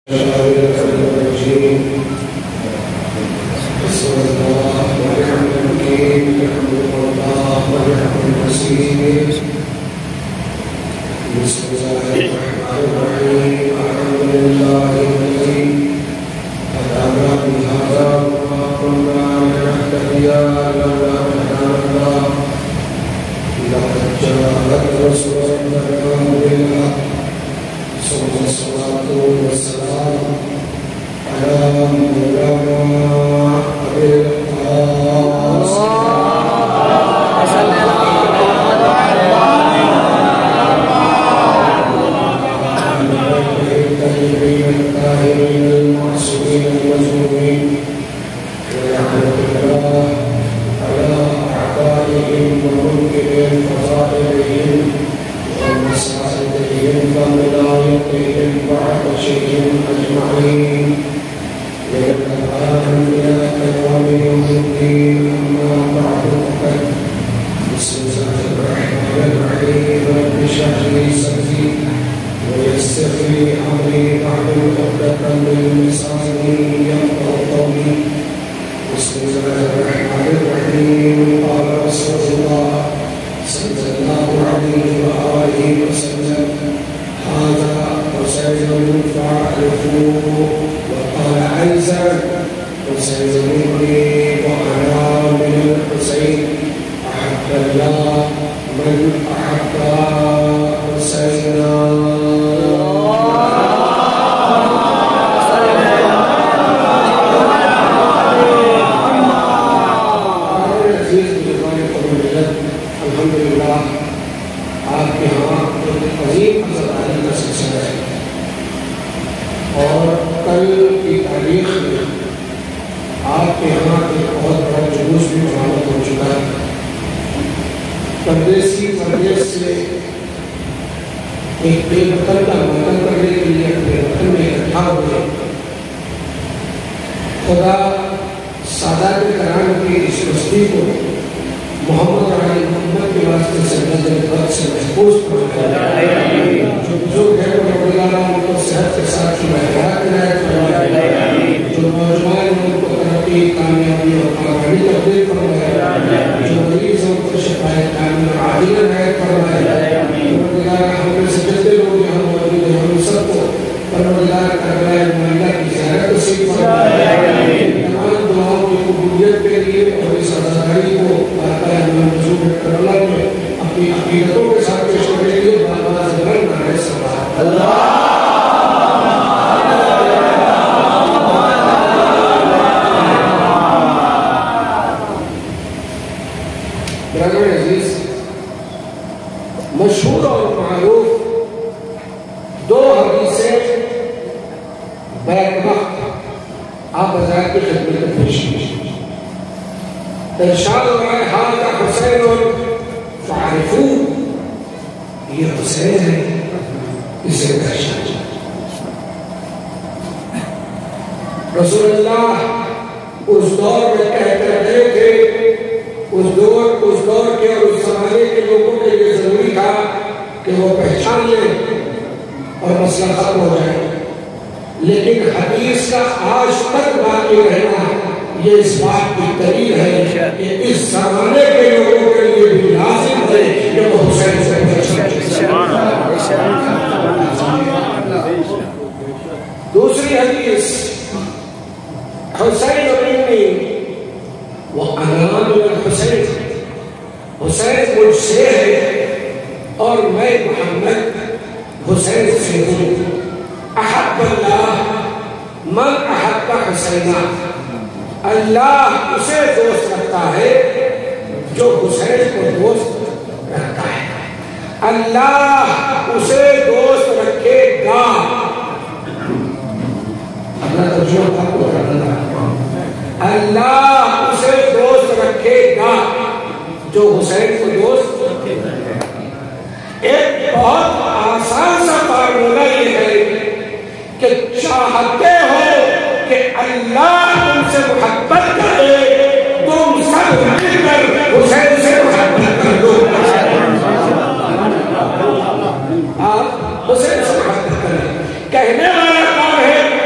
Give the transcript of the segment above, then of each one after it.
کہنے والا کون ہے؟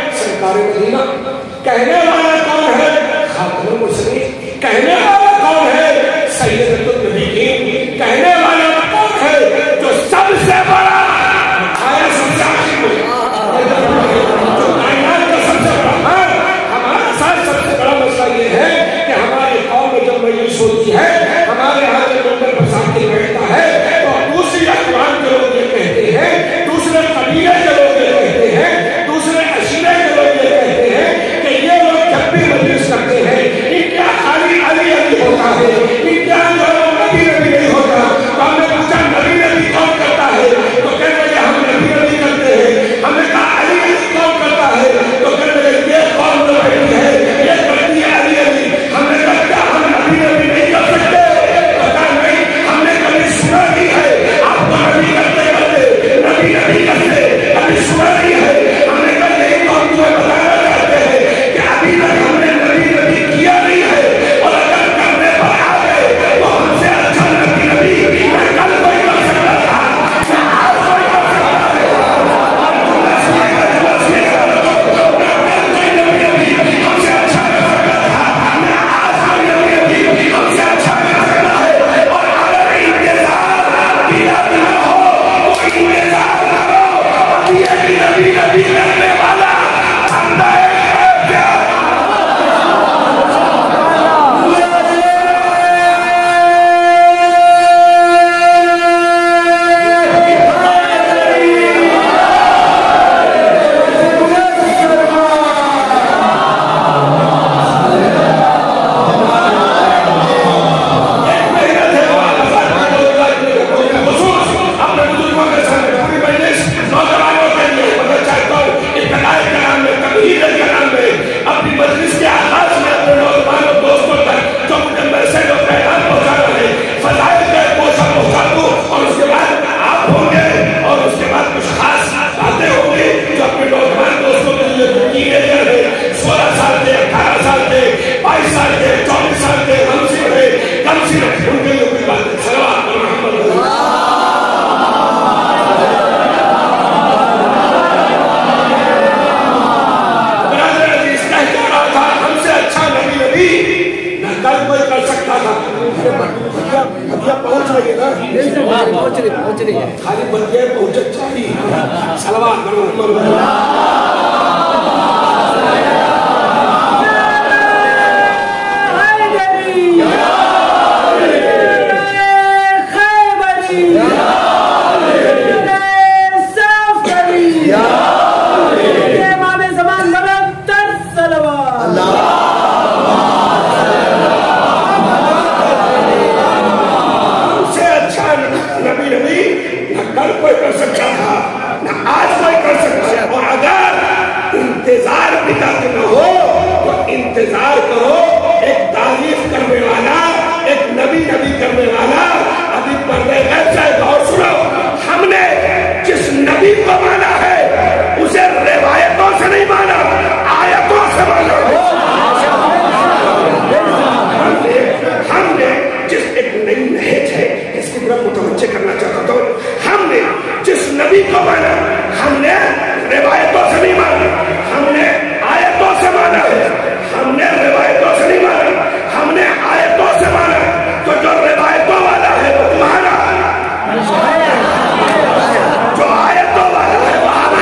کہنے والا کون ہے؟ خاتم المرسلین. کہنے والا کون ہے؟ سیدۃ النبیین. کہنے والا کون ہے؟ جو سب سے بڑا آیا سب سے آخر جو کائنات کا سب سے بڑا ہے. ہمارے ساتھ سب سے بڑا مسئلہ یہ ہے کہ ہماری قوم میں جب مجلس ہوتی ہے، ہمارے یہاں جب منبر پر ساتھی بیٹھتا ہے تو دوسری اقوام کے لوگ یہ کہتے ہیں، دوسرے قبیلے کے لوگ یہ کہتے ہیں، دوسرے عشیرے کے لوگ یہ کہتے ہیں کہ یہ لوگ جب بھی مجلس کرتے ہیں ان کیا خالی علی علی ہوتا ہے، ان کیا نبی نبی نہیں ہوتا. تو ہم نے پوچھا نبی نبی کون کرتا ہے؟ تو کہتے ہیں ہم نبی نبی کرتے ہیں. ہم نے کہا علی علی کون کرتا ہے؟ تو کہتے ہیں یہ قوم جو بیٹھی ہے یہ کرتی ہے علی علی. ہم نے کہا کیا ہم نبی نبی نہیں کر سکتے؟ تو کہا نہیں، ہم نے کبھی سنا نہیں ہے آپ کو نبی کرتے کرتے نبی نبی کرتے کبھی سنا نہیں ہے. ہم نے کہا یہی تو ہم تمہیں بتانا چاہتے ہیں کہ ابھی تک ہم نے نبی نبی کیا نہیں ہے، اور اگر کرنے پر آ گئے تو ہم سے اچھا نبی نبی میں کل کوئی کر سکتا تھا، میں آج کوئی کر سکتا ہے. ہم سے اچھا کر سکتا تھا، میں آج کوئی نبی نبی ہم سے اچھا کر سکتا ہے. اور اگر انتظار کیا نہ ہو تو انتظار کرو، ابھی نبی نبی کرنے والا بندہ ہے کیا؟ اپنی مجلس کے آغاز میں اپنے نوجوانوں دوستوں تک جو مجھے میسج اور پیغام پہنچا رہے ہیں فضائل کا پہنچا دوں، اور اس کے بعد آپ ہوں گے اور اس کے بعد کچھ خاص باتیں ہوں گی جو اپنے نوجوان دوستوں کے لیے ٹینیجر ہے، 16 سال کے، 18 سال کے، 22 سال کے، 24 سال کے، ہم سے ہے کم سے ان کے لیے کوئی بات ہے. صلوات کل کوئی کر سکتا تھا. پہنچ رہی ہے نا، پہنچ رہی ہے، خالی بندے پہنچ چاہیے. صلوات کل کوئی کر سکتا تھا، نہ آج کوئی کر سکتا ہے. اور اگر انتظار بھی نہ ہو تو انتظار کرو، ایک تعریف کرنے والا، ایک نبی نبی کرنے والا. ابھی پردے غیب سے غور سنو، ہم نے جس نبی کو مانا ہے اسے روایتوں سے نہیں مانا، آیتوں سے مانا. ہم نے جس ایک نئی نہج ہے اس کی طرف متوجہ کرنا چاہتا ہوں، ہم نے جس نبی کو مانا ہم نے روایتوں سے نہیں مانا، ہم نے آیتوں سے مانا ہے. ہم نے روایتوں سے نہیں مانا، ہم نے آیتوں سے مانا. تو جو روایتوں والا ہے وہ تمہارا، جو آیتوں والا ہے وہ ہمارا.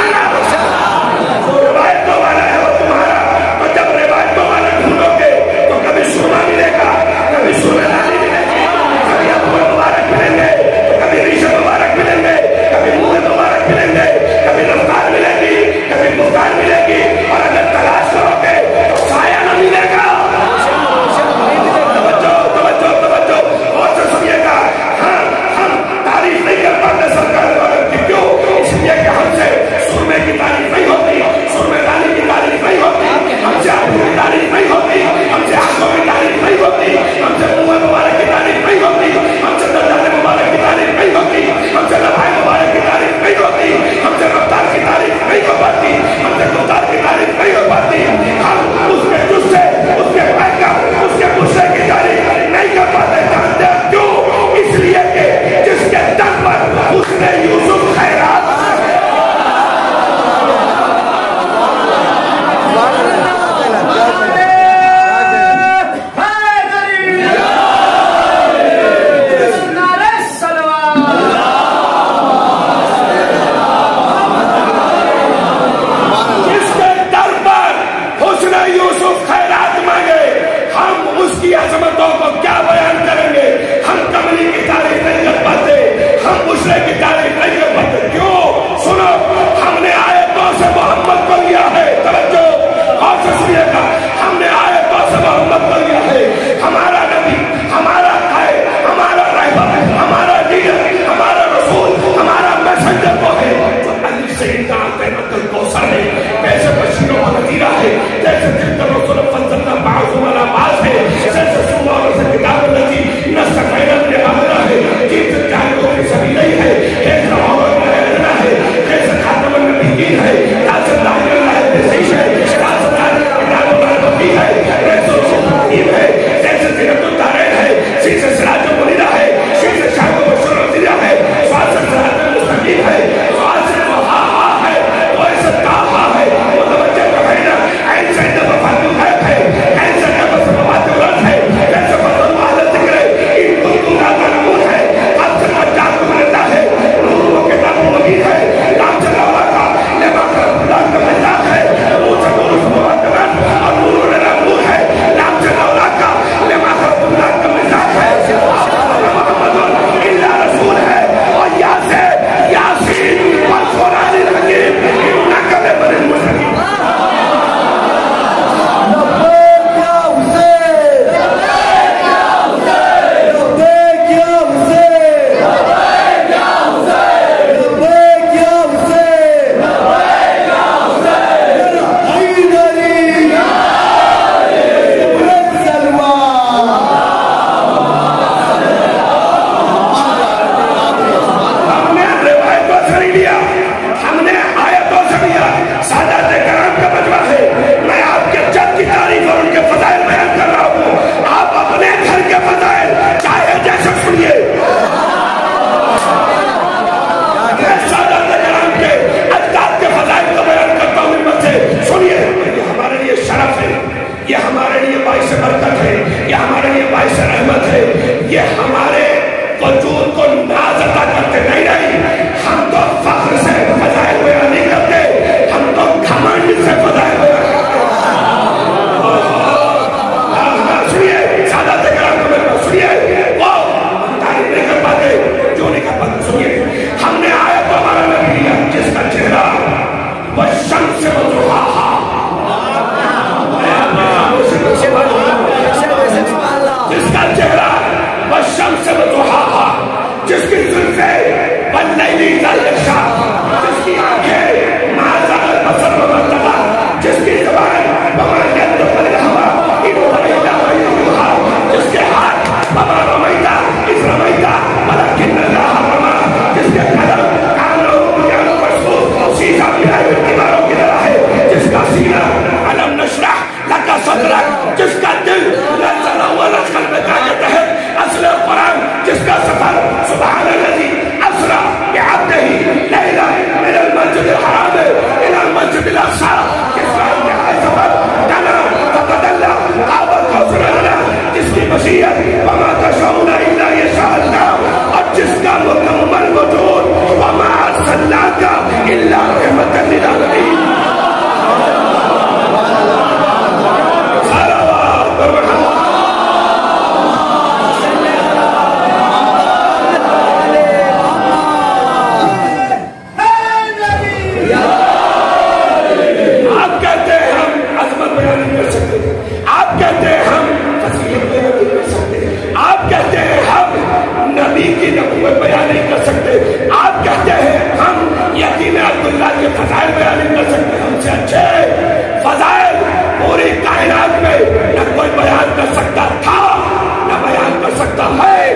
کائنات میں نہ کوئی بیان کر سکتا تھا نہ بیان کر سکتا ہے.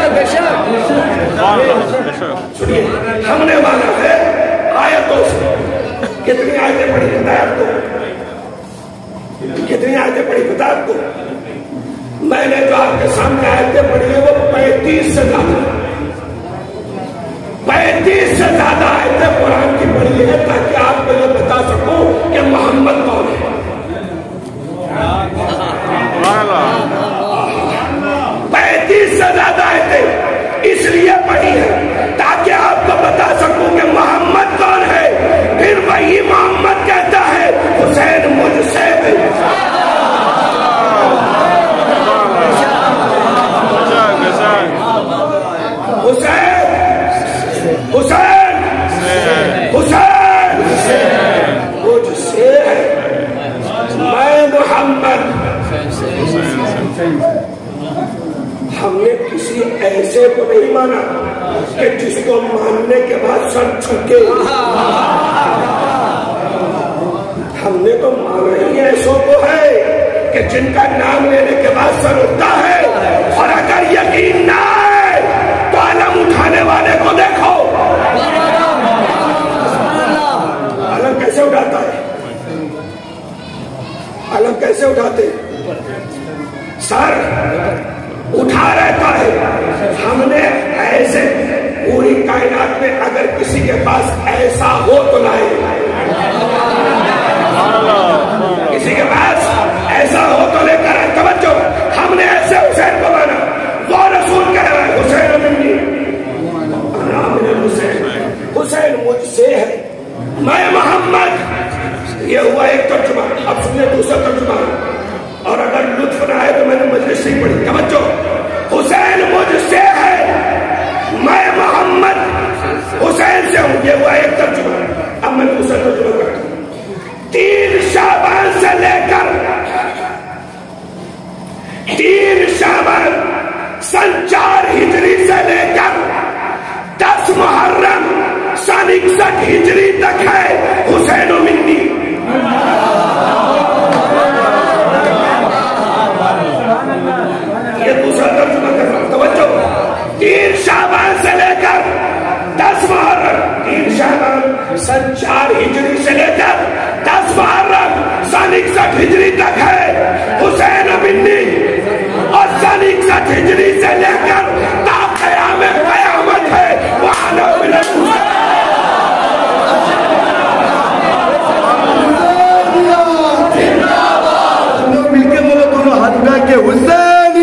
سنیے ہم نے مانا ہے آیتوں سے. کتنی آیتیں پڑھی پتہ ہے آپ کو؟ کتنی آیتیں پڑھی پتہ ہے آپ کو؟ میں نے جو آپ کے سامنے آیتیں پڑھی ہیں وہ 35 سے زیادہ 35 سے زیادہ آیتیں قرآن کی پڑھی ہے تاکہ آپ کو یہ بتا سکوں کہ محمد کون ہے. 35 سے زیادہ آیتیں اس لیے پڑھی ہے تاکہ آپ کو بتا سکوں کہ محمد کون ہے. پھر وہی محمد کہتا ہے حسین مجھ سے حسین مجھ سے میں محمد. ہم نے کسی ایسے کو نہیں مانا کہ جس کو ماننے کے بعد سر جھکے. ہم نے تو مانا ہی ایسوں کو ہے کہ جن کا نام لینے کے بعد سر اٹھتا ہے. اور اگر یقین نہ ہے تو علم اٹھانے والے کو دیکھو. علم کیسے اٹھاتا ہے؟ علم کیسے اٹھاتے؟ سر اٹھا رہتا ہے. ہم نے ایسے پوری کائنات میں اگر کسی کے پاس ایسا ہو تو لائے. کسی کے پاس ایسا ہو تو لے کر آئے. توجہ ہم نے ایسے حسین کو مانا. وہ رسول کہہ رہا ہے حسین منی انا من الحسین. حسین مجھ سے ہے میں محمد. یہ ہوا ایک ترجمہ. اب سنیے دوسرا ترجمہ. اور اگر لطف نہ آئے تو میں نے مجلس نہیں پڑھی. توجہ حسین مجھ سے ہے میں محمد حسین سے ہوں. یہ ہوا ایک ترجمہ. اب میں دوسرا ترجمہ کرتا ہوں. 3 شعبان سے لے کر 3 شعبان سن 4 ہجری سے لے کر 10 محرم سن 61 ہجری تک ہے حسین و منی. یہ دوسرا ترجمہ کر رہا ہوں. توجہ 3 شعبان سے لے کر 10 محرم 3 شعبان سن 4 ہجری سے لے کر 10 محرم سن 61 ہجری تک ہے حسین منی. اور سن 61 ہجری سے لے کر تا قیام قیامت ہے وعلا من الحسین. مل کے بولو دونوں ہاتھ اٹھا کے حسینیت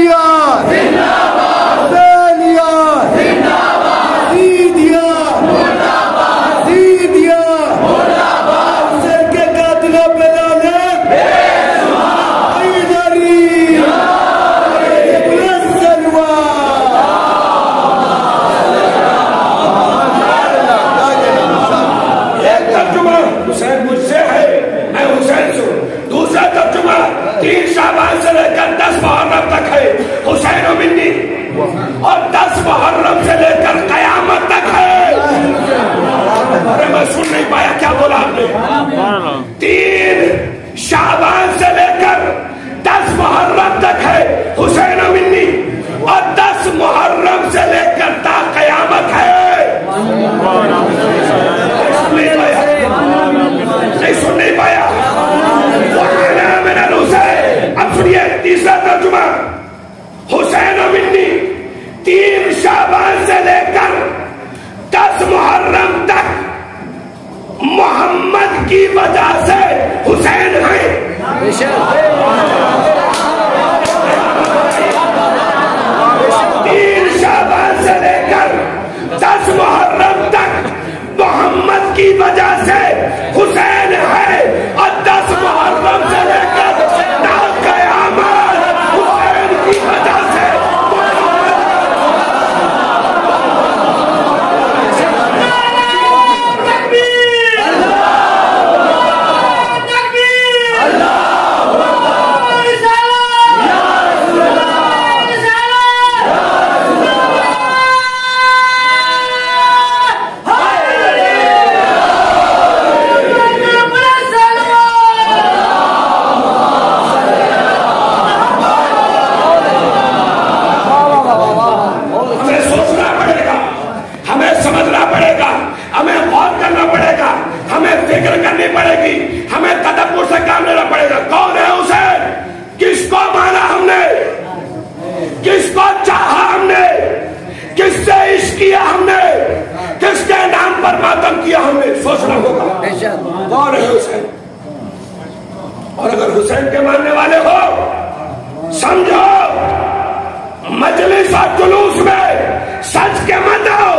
اور 10 محرم سے لے کر قیامت تک ہے. ارے میں سن نہیں پایا کیا بولا آپ نے. 3 شعبان سے لے کر 10 محرم تک ہے حسین منی. اور 10 محرم سے لے کر تا قیامت ہے. نہیں سن نہیں پایا. اب سنیے تیسرا ترجمہ. حسین منی 3 شعبان سے لے کر 10 محرم تک محمد کی وجہ سے حسین ہے. 3 شعبان سے لے کر 10 محرم تک حسین کے ماننے والے ہو سمجھو مجلس اور جلوس میں سچ کے مت آؤ.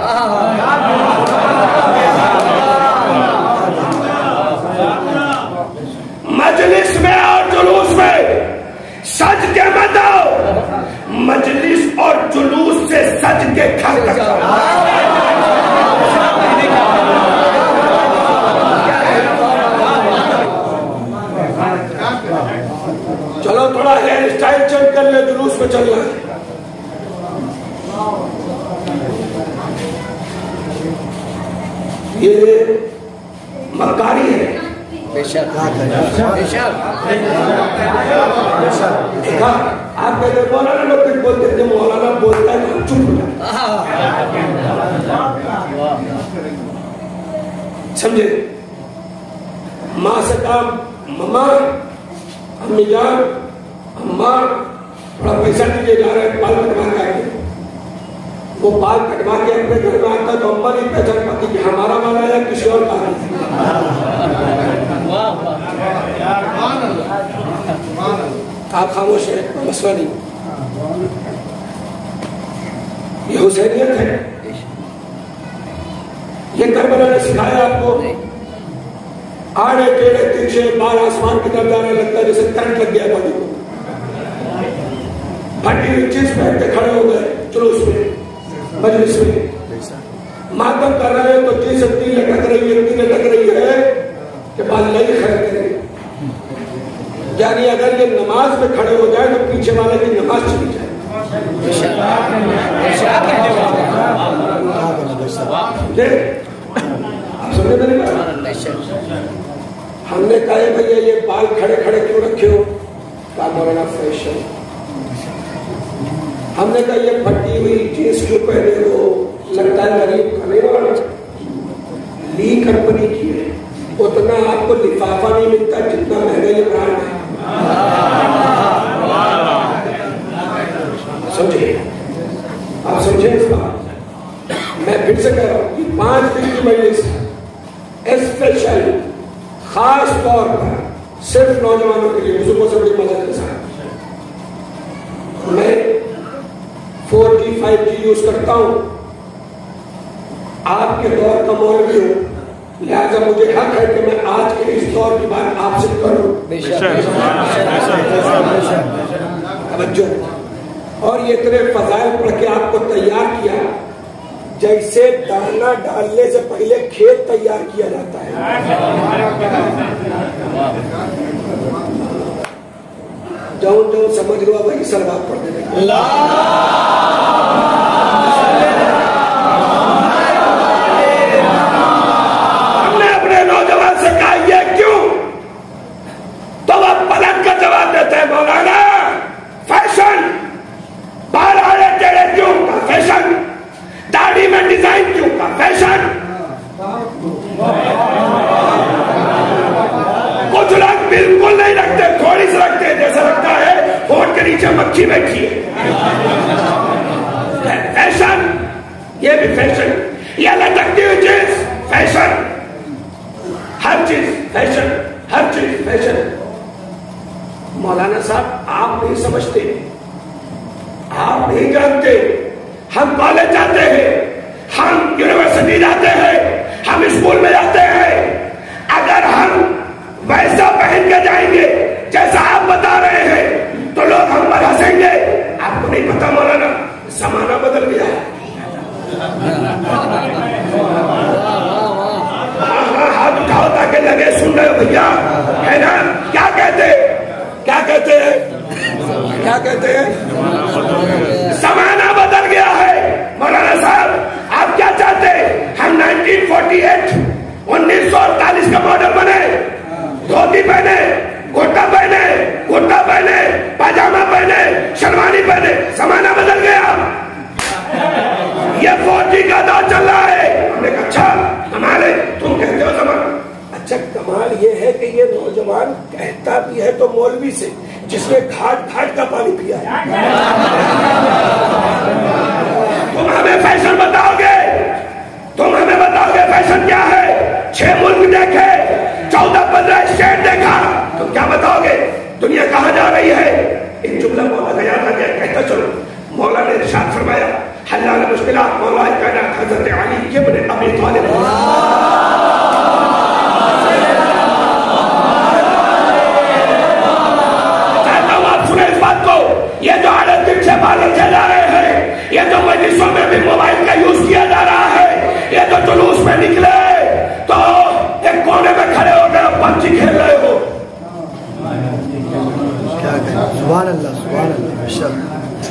مجلس میں اور جلوس میں سج کے مت آؤ. مجلس اور جلوس سے سج کے گھر تک آؤ. چلو تھوڑا ہیئر اسٹائل چینج کر لے, جلوس میں چل رہا ہے. یہ مکاری ہے. آپ کہتے مولانا لوگ کچھ بولتے تھے, مولانا بولتا ہے تو چپ ہو جاتا. سمجھے؟ ماں سے کہا مما امی جان اماں تھوڑا پیسہ دیجیے, جا رہے ہیں بال کٹوا کے آئے. وہ بال کٹوا کے اپنے گھر میں آتا تو اماں نہیں پہچان پاتی کہ ہمارا مال ہے یا کسی اور کا ہے. آپ خاموش ہیں, مسئلہ نہیں. یہ حسینیت ہے. یہ کربلا نے سکھایا آپ کو. آڑے ٹیڑے ترچھے بال آسمان کی طرف جانے لگتا ہے جیسے کرنٹ لگ گیا باڈی کو. پھٹی ہوئی چیز پہنتے کھڑے ہو گئے جلوس میں مجلس میں ماتم کر رہے ہیں تو چیز اتنی لٹک رہی ہے کہ بال نہیں کھڑے کریں. یعنی اگر یہ نماز میں کھڑے ہو جائے تو پیچھے والے کی نماز چلی جائے. ہم نے کہا بھیا یہ بال کھڑے کھڑے کیوں رکھے ہو؟ کہا مولانا فیشن. ہم نے کہا یہ پھٹی ہوئی جینس کیوں پہنے ہو؟ لگتا ہے غریب کھانے والا. لی کمپنی کی ہے, اتنا آپ کو لفافہ نہیں ملتا جتنا مہنگا یہ برانڈ ہے. سمجھے؟ آپ سمجھیں اس بات. میں پھر سے کہہ رہا ہوں کہ 5 دن کی مجلس اسپیشل خاص طور پر صرف نوجوانوں کے لیے, بزرگوں سے بڑی مدد کے ساتھ. میں 4G 5G یوز کرتا ہوں. آپ کے دور کا مولوی ہوں, لہذا مجھے حق ہے کہ میں آج کے اس دور کی بات آپ سے کروں. توجہ. اور یہ اتنے فضائل پڑھ کے آپ کو تیار کیا جیسے دانا ڈالنے سے پہلے کھیت تیار کیا جاتا ہے. جو سمجھ لو بھائی سلوات پڑھ دیں. ہم نے اپنے نوجوان سے کہا یہ کیوں؟ تو وہ پلٹ کا جواب دیتے ہیں مولانا فیشن. بال آڑے ٹیڑے کیوں کا فیشن, داڑھی میں ڈیزائن کیوں کا فیشن. کچھ لوگ بالکل نہیں رکھتے, تھوڑی سی رکھتے, جیسا لگتا ہے ہونٹ کے نیچے مکھی بیٹھی ہے. فیشن, یہ بھی فیشن. یہ لٹکتی ہوئی چیز فیشن. ہر چیز فیشن, ہر چیز فیشن. مولانا صاحب آپ نہیں سمجھتے, آپ نہیں جانتے. ہم کالج جاتے ہیں, ہم یونیورسٹی جاتے ہیں, ہم اسکول میں جاتے ہیں. اگر ہم ویسا پہن کے جائیں گے جیسا آپ بتا رہے ہیں تو لوگ ہم پر ہنسیں گے. آپ کو نہیں پتا مولانا زمانہ بدل گیا ہے. ہاتھ اٹھاؤ تاکہ لگے سن رہے ہو بھیا, ہے نا؟ کیا کہتے ہیں, کیا کہتے ہیں, کیا کہتے ہیں؟ زمانہ بدل گیا ہے. مولانا صاحب آپ کیا چاہتے ہیں ہم 1948 1948 کا ماڈل بنے, دھوتی پہنے, گھٹا پہنے, گھٹا پہنے, پاجامہ پہنے, شیروانی پہنے؟ زمانہ بدل گیا. یہ 4G کا دور چل رہا ہے. ہم نے کہا اچھا کمال ہے, تم کہتے ہو زمانہ. اچھا کمال یہ ہے کہ یہ نوجوان کہتا بھی ہے تو مولوی سے جس نے گھاٹ گھاٹ کا پانی پیا ہے. تم ہمیں فیشن بتاؤ گے, تم ہمیں بتاؤ گے فیشن کیا ہے؟ 6 ملک دیکھے, 14-15 اسٹیٹ دیکھا, تم کیا بتاؤ گے؟ جا رہی ہے. ایک جملہ مولا کا یاد آ گیا, کہتا چلو. مولا نے ارشاد فرمایا حلال مشکلات مولا کائنات حضرت علی ابن ابی طالب. چاہتا ہوں آپ سنیں اس بات کو. یہ جو عالم دن سے بالر چلا رہے ہیں, یہ جو مجلسوں میں بھی موبائل کا یوز کیا جا رہا ہے, یہ جو جلوس میں نکلے تو ایک کونے میں کھڑے ہو گئے پبجی کھیل رہے ہو. سبحان اللہ سبحان اللہ.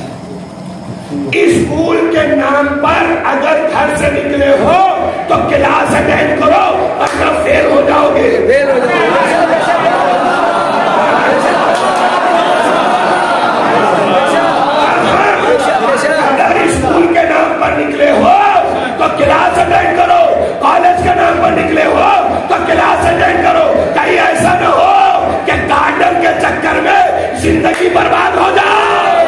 اسکول کے نام پر اگر گھر سے نکلے ہو تو کلاس اٹینڈ کرو ورنہ فیل ہو جاؤ گے. اگر اسکول کے نام پر نکلے ہو تو کلاس اٹینڈ کرو, کالج کے نام پر نکلے ہو تو کلاس اٹینڈ کرو. کہیں ایسا نہ ہو کہ گارڈن کے چکر میں زندگی برباد ہو جائے.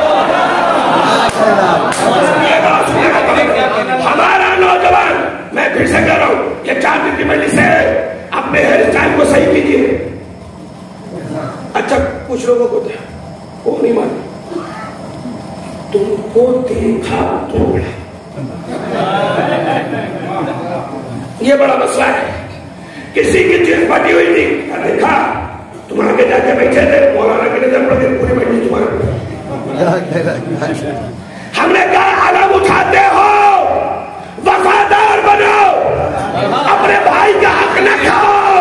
ہمارا نوجوان, میں پھر سے کہہ رہا ہوں, یہ 4 دن کی مجلس ہے, اپنے ہیئر اسٹائل کو صحیح کیجیے. اچھا کچھ لوگوں کو تھا وہ نہیں مانا, تم کو دیکھا تو یہ بڑا مسئلہ ہے. کسی کی چیز پھٹی ہوئی تھی, دیکھا تم آگے جا کے بیٹھے تھے, مولانا کی نظر پڑ گئی پوری مجلس تمہارے. ہم نے کہا علم اٹھاتے ہو وفادار بنو, اپنے بھائی کا حق نہ کھاؤ.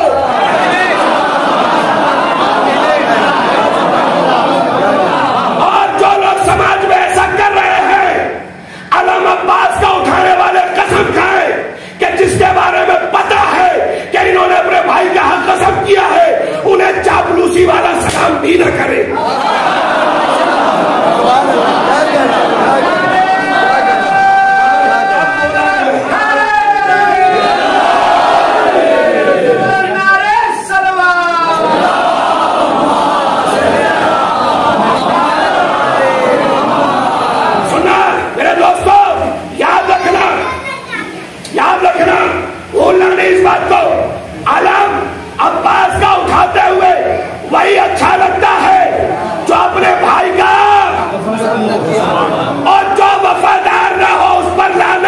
اور جو لوگ سماج میں ایسا کر رہے ہیں, علم عباس کا اٹھانے والے قسم کھائے کہ جس کے بارے میں پتا ہے کہ انہوں نے اپنے بھائی کا حق قسم کیا ہے, انہیں چاپلوسی والا سلام بھی نہ کرے. وہی اچھا لگتا ہے جو اپنے بھائی کا, اور جو وفادار نہ ہو اس پر لانا.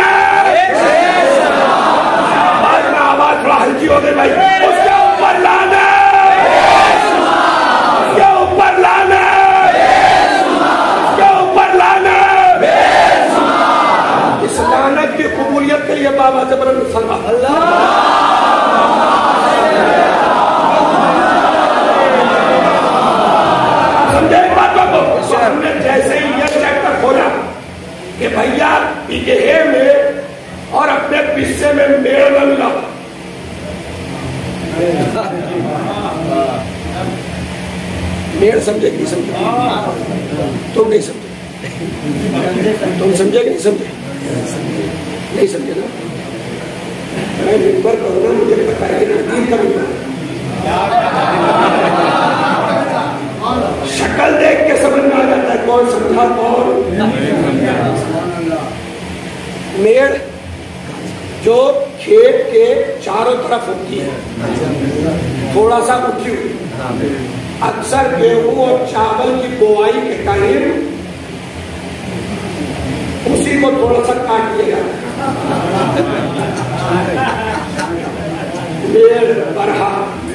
آواز تھوڑا ہلکی ہو گئی بھائی, اس کے اوپر لانا, اس کے اوپر لانا, اس کے اوپر لانا. اس لعنت کی قبولیت کے لیے بابا زبرن سلام اللہ. ہم نے جیسے ہی یہ چیپٹر کھولا کہ بھیا پگہے میں اور اپنے پسے میں میڑ نہ ملا, میڑ سمجھے کہ نہیں سمجھے, تم نہیں سمجھے, تم سمجھے کہ نہیں سمجھے, نہیں سمجھے نا. میں ممبر کروں نا, مجھے پتا ہے کہ دین کا ممبر, شکل دیکھ کے سمجھ میں آ جاتا ہے کون سمجھا کون. میڑ جو کھیت کے چاروں طرف ہوتی ہے, تھوڑا سا اٹھی ہوئی, اکثر گیہوں اور چاول کی بوائی کے ٹائم اسی کو تھوڑا سا کاٹ لیا جاتا ہے. میڑ برہا.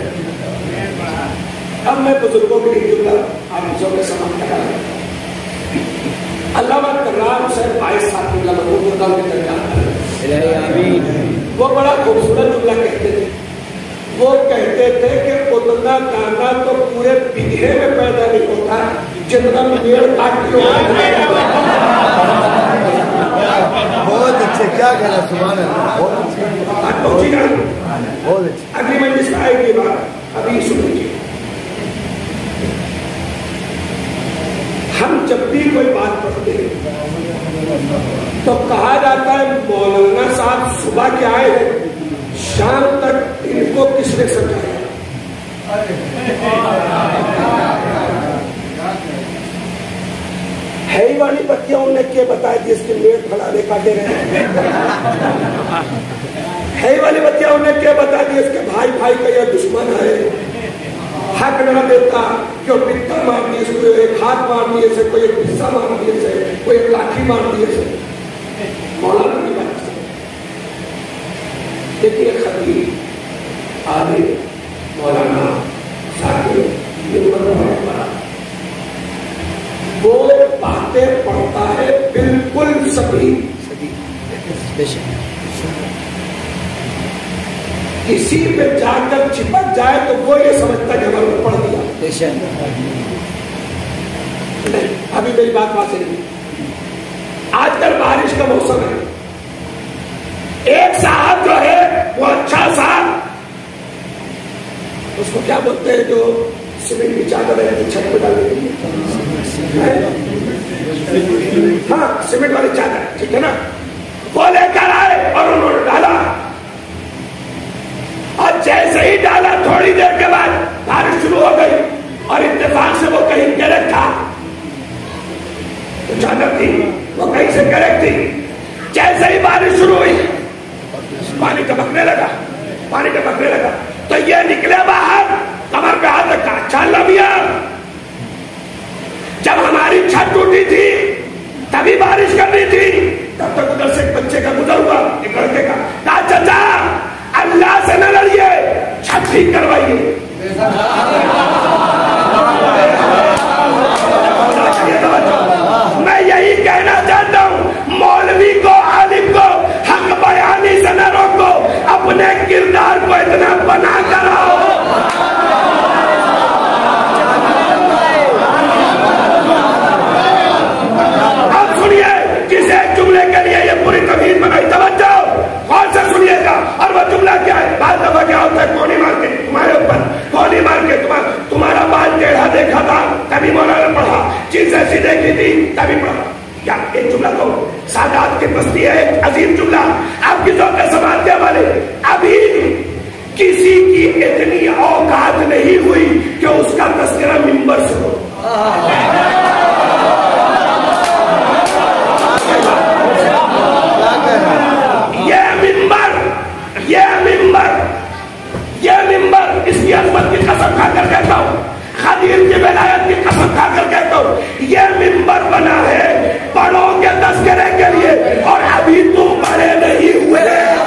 اب میں بزرگوں کے لیے جملہ آپ میں سمجھ کر رہا ہوں. علامہ کرام حسین بائیس سال کی وہ بڑا خوبصورت جملہ کہتے تھے. وہ کہتے تھے کہ اتنا دانا تو پورے بگھے میں پیدا نہیں ہوتا جتنا میڑ کاٹ کے. بہت اچھے, کیا کہنا, سبحان اللہ, بہت اچھے. اگلی مجلس میں آئے گی بات, ابھی سن لیجیے. ہم جب بھی کوئی بات پڑھتے ہیں تو کہا جاتا ہے مولانا صاحب صبح کے آئے ہیں, شام تک ان کو کس نے سمجھایا. ہے ہی والی بتیاں انہیں کیا بتایا جس کے میٹ پھلانے کاٹے رہے. ہے ہی والی بتیاں انہیں کیا بتا دی اس کے بھائی بھائی کا یہ دشمن ہے. حق نہ دیتا کہ وہ پتھر مار دیے سے، کوئی ایک ہاتھ مار دیے سے، کوئی ایک حصہ مار دیے سے، کوئی ایک لاٹھی مار دیے سے مولانا نہیں بنا سکتے. دیکھیے خطیب عالم مولانا ذاکر وہ باتیں پڑھتا ہے بالکل صحیح. کسی پہ جا کر چپک جائے تو وہ یہ سمجھتا کہ اگر وہ پڑھ دیا. نہیں، ابھی میری بات واضح نہیں. آج کل بارش کا موسم ہے. ایک صاحب جو ہے وہ اچھا صاحب، اس کو کیا بولتے ہیں جو سیمنٹ کی چادر ہے چھت پہ ڈالنے کے لیے، ہاں سیمنٹ والی چادر، ٹھیک ہے نا، وہ لے کر آئے اور انہوں نے ڈالا. اور جیسے ہی ڈالا تھوڑی دیر کے بعد بارش شروع ہو گئی اور اتفاق سے وہ کہیں گرک تھا، تو چادر تھی وہ کہیں سے گرک تھی. جیسے ہی بارش شروع ہوئی پانی ٹپکنے لگا، پانی ٹپکنے لگا تو یہ نکلے باہر، کمر پہ ہاتھ رکھا. اچھا اللہ میاں، جب ہماری چھت ٹوٹی تھی تبھی بارش کرنی تھی، تب تک ادھر سے ایک بچے کا گزر ہوا، ایک لڑکے کا. کہا چچا اللہ سے نہ لڑیے، چھت ٹھیک کروائیے. میں یہی کہنا چاہتا ہوں، مولوی کو عالم کو حق بیانی سے نہ روکو، اپنے کردار کو اتنا بنا کر آؤ. اب سنیے، کسی ایک جملے کے لیے یہ پوری تمہید بنائی. توجہ غور سے سنیے گا. اور وہ جملہ کیا ہے؟ بعض دفعہ کیا ہوتا ہے، کونی مار کے تمہارے اوپر، کونی مار کے تمہارا بال ٹیڑھا دیکھا تھا تبھی مولانا پڑھا، چیز ایسی دیکھی تھی تبھی پڑھا. کیا ایک جملہ کو سادات کی بستی ہے، ایک عظیم جملہ آپ کی ذوق سماعت کے حوالے. ابھی کسی کی اتنی اوقات نہیں ہوئی کہ اس کا تذکرہ ممبر سے ہو. یہ ممبر اس کی عظمت کی قسم کھا کر کہتا ہوں، خدیر کی ولایت کی قسم کھا کر کہتا ہوں، یہ ممبر بنا ہے بڑوں کے تذکرے کے لیے، اور ابھی تم بڑے نہیں ہوئے.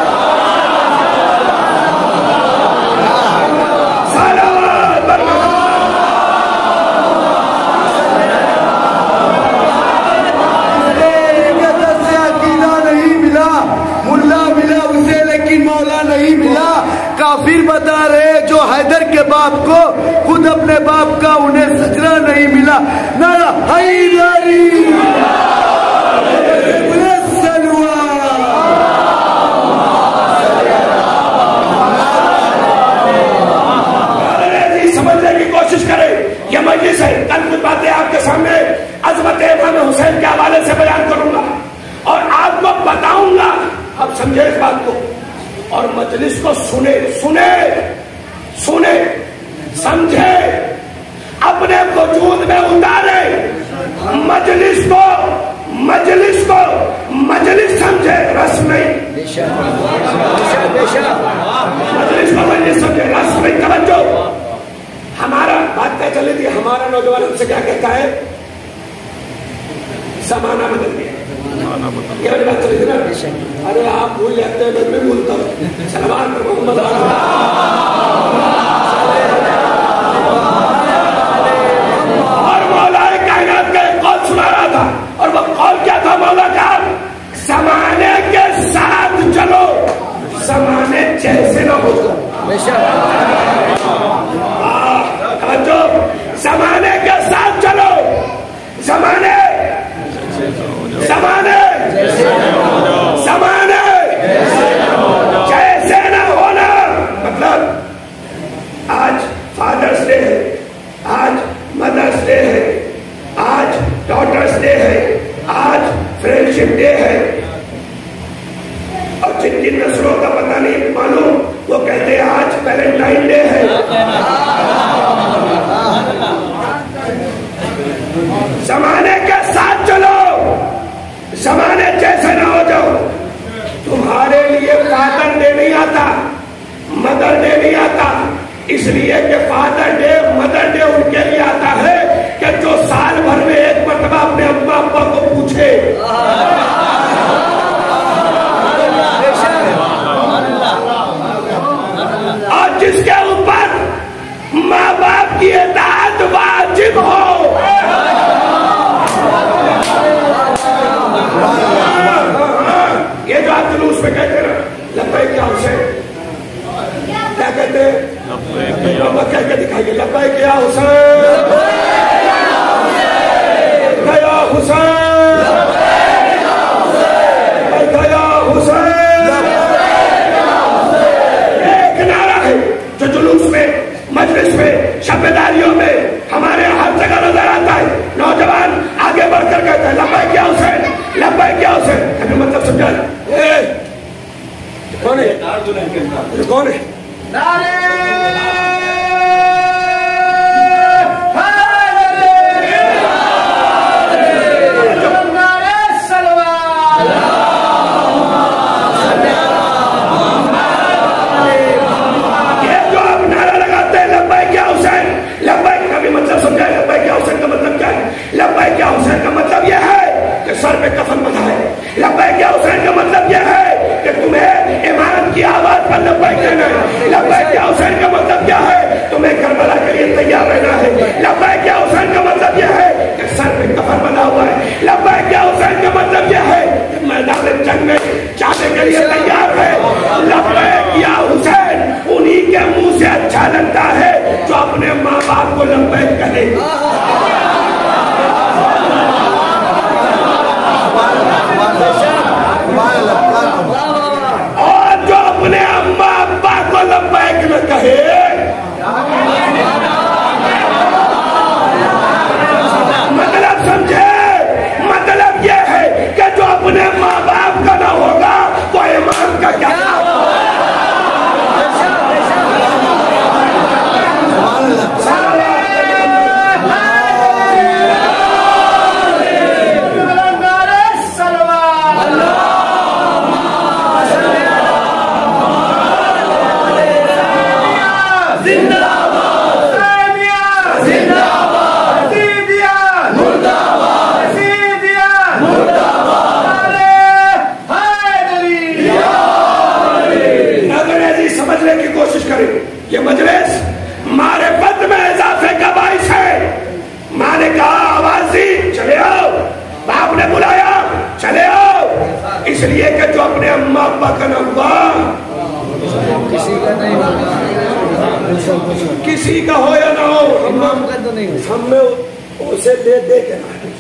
کافر بتا رہے جو حیدر کے باپ کو خود اپنے باپ کا انہیں سجدہ نہیں ملا. نعرہ حیدری سمجھنے کی کوشش کرے. یہ مجلس ہے، کل کچھ باتیں آپ کے سامنے عظمت امام حسین کے حوالے سے بیان کروں گا اور آپ کو بتاؤں گا. اب سمجھے اس بات کو اور مجلس کو سنے سمجھے، اپنے وجود میں اتارے. مجلس کو مجلس سمجھے، رسم نہیں. مجلس کو مجلس سمجھے، رسم نہیں. توجہ، ہمارا بات کیا چلے گی، ہمارا نوجوان ہم سے کیا کہتا ہے؟ زمانہ بدل گیا. یہ والی بات چلے گی نا. ارے آپ بھول جاتے ہیں، میں بھولتا ہوں. سلمان محمد اور مولا کائنات کا ایک قول سنا رہا تھا، اور وہ قول کیا تھا مولا کا؟ زمانے کے ساتھ چلو، زمانے جیسے نہ ہو. زمانے کے ساتھ چلو، زمانے جیسے نہ ہونا. مطلب آج فادرس ڈے ہے، آج مدرس ڈے ہے، آج ڈاٹرس ڈے ہے، آج فرینڈشپ ڈے ہے، اور جن کی نسلوں کا پتہ نہیں معلوم وہ کہتے ہیں آج ویلنٹائن ڈے ہے. زمانے کے ساتھ چلو، زمانے جیسے نہ ہو جاؤ. تمہارے لیے فادر ڈے نہیں آتا، مدر ڈے نہیں آتا، اس لیے کہ فادر ڈے مدر ڈے ان کے لیے آتا ہے کہ جو سال بھر میں ایک مرتبہ اپنے اما ابا کو پوچھے. اور جس کے اوپر ماں باپ کی اطاعت واجب ہو. یہ جو آپ جلوس میں کہتے ہیں لبیک یا حسین, کیا کہتے ہیں؟ کہہ کے دکھائیے لبیک یا حسین, یا حسین, یا حسین. ایک نعرہ ہے جو جلوس میں, مجلس میں, شبیداریوں میں, ہمارے ہر جگہ نظر آتا ہے. نوجوان آگے بڑھ کر کہتے ہیں لبیک یا حسین, لبیک یا حسین. کبھی مطلب سمجھا کون ہے؟ کون ہے؟ لبیک یا حسین کا مطلب یہ ہے کہ سر پہ کفن بندھا ہے. لبیک یا حسین کا مطلب یہ ہے کہ تمہیں امامت کی آواز پر لبیک کہنا ہے. لبیک یا حسین کا مطلب کیا ہے؟ تمہیں کربلا کے لیے تیار رہنا ہے. لبیک یا حسین کا مطلب یہ ہے کہ سر پہ کفن بندھا ہوا ہے. لبیک یا حسین کا مطلب یہ ہے کہ میدان جنگ میں جانے کے لیے تیار ہے. لبیک یا حسین انہی کے منہ سے اچھا لگتا ہے جو اپنے ماں باپ کو لبیک کہے. اور جو اپنے اما ابا کو لبیک نہ کہے, مطلب سمجھے, مطلب یہ ہے کہ جو اپنے ماں باپ کا نہ ہوگا وہ ایمان کا کیا ہوگا. یہ مجلس معرفت میں اضافے کا باعث ہے. ماں نے کہا آواز دی, چلے آؤ. باپ نے بلایا, چلے آؤ. اس لیے کہ جو اپنے اما ابا کا نہ ہوا, کسی کا ہو یا نہ ہو, ہم میں اسے دے کے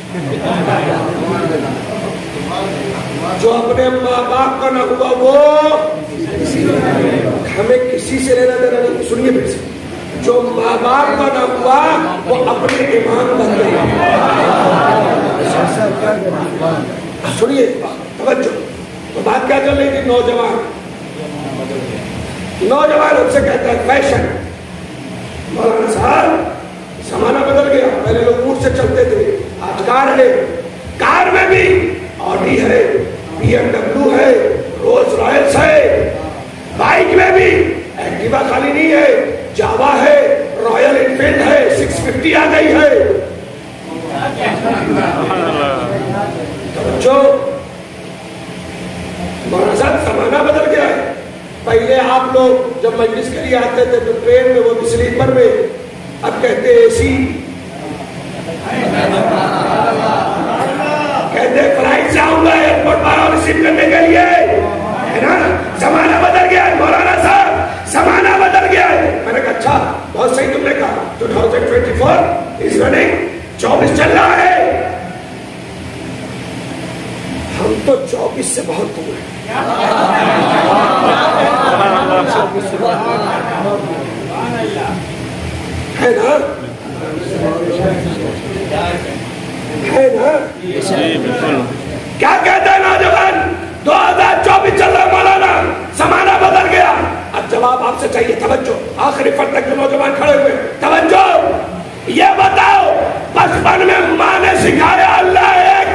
جو اپنے ماں باپ کا نہ ہوا وہ ہمیں کسی سے لینا دینا نہیں. سنیے پھر سے, جو ماں باپ کا نہ ہوا وہ اپنے ایمان بن گئے. سنیے توجہ, تو بات کیا چل رہی تھی؟ نوجوان ہم سے کہتا ہے فیشن. مولانا صاحب زمانہ بدل گیا, پہلے لوگ اونٹ سے چلتے تھے, آج کار ہے. کار میں بھی آڈی ہے, بی ایم ڈبلیو ہے, رولز رائلس ہے. بائک میں بھی ایکٹیوا خالی نہیں ہے, جاوا ہے, رائل انفیلڈ ہے, 650 آ گئی ہے. جو مولانا صاحب زمانہ بدل گیا ہے. پہلے آپ لوگ جب مجلس کے لیے آتے تھے تو ٹرین میں وہ بھی سلیپر میں, اب کہتے اے سی, کہتے فلائٹ سے آؤں گا ایئرپورٹ پر ریسیو کرنے کے لیے, ہے نا. زمانہ بدل گیا ہے مولانا صاحب, زمانہ بدل گیا ہے. میں نے کہا اچھا, بہت صحیح تم نے کہا. 2024 is running, 24 چل رہا ہے. ہم تو 24 سے بہت دور ہیں. ہے نا, ہے نا. کیا کہتے ہیں نوجوان؟ 2024 چل رہا مولانا, زمانہ بدل گیا. اب جواب آپ سے چاہیے, توجہ. آخری فرد تک جو نوجوان کھڑے ہوئے, توجہ. یہ بتاؤ, بچپن میں ماں نے سکھایا اللہ ایک,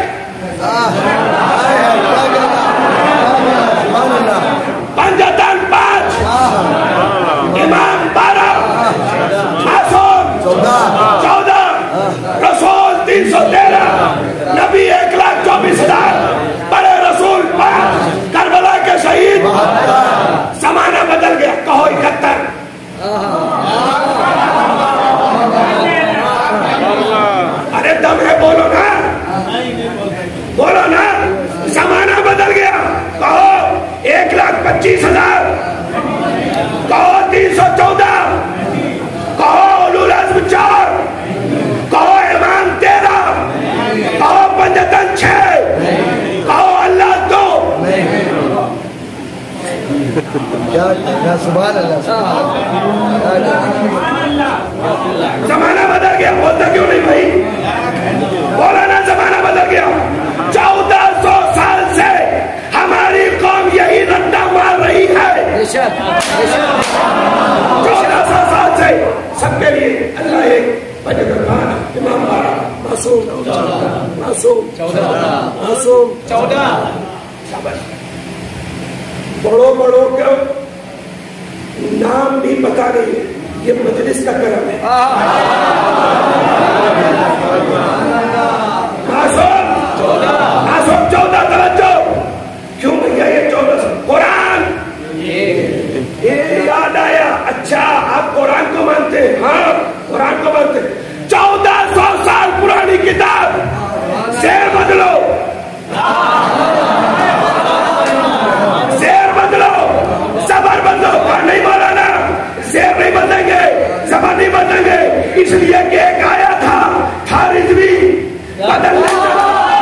پنجتن 5, امام 12, بولو نا زمانہ بدل گیا. کہو 1,25,000, کہو 314, کہو اولو العزم 4, کہو امام 13, کہو پنجتن 6, کہو اللہ 2. سبحان اللہ. زمانہ بدل گیا. بولتا کیوں نہیں بھائی؟ بولا نا زمانہ بدل گیا. 1400 سال سے ہماری قوم یہی رٹا مار رہی ہے. 1400 سال سے سب کے لیے اللہ ایک امام 12 معصوم 14 بڑوں بڑوں کے نام بھی پتا نہیں. یہ مجلس کا کرم ہے. معصوم 14 توجہ. کیوں بھیا یہ 14 قرآن یہ یاد آیا. اچھا آپ قرآن کو مانتے ہیں؟ ہاں قرآن کو مانتے ہیں. 1400 سال پرانی کتاب. زیر بدلو, زیر بدلو, زبر بدلو. نہیں مولانا زیر نہیں بدلیں گے, زبر نہیں بدلیں گے. اس لیے کہ ایک آیا تھا رضوی بدل نہیں چلا.